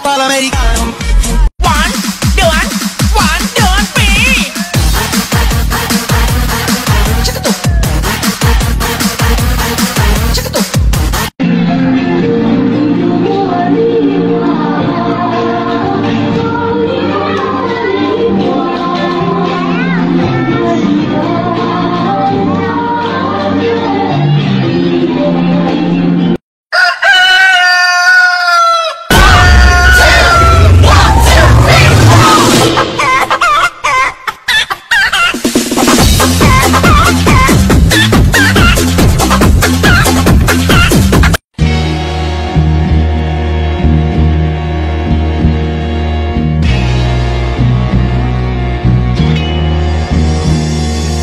Palamericano. One, don't be. Check it out. Check it out.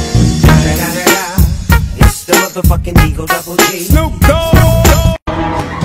Fucking Eagle Double G. Snoop Dogg.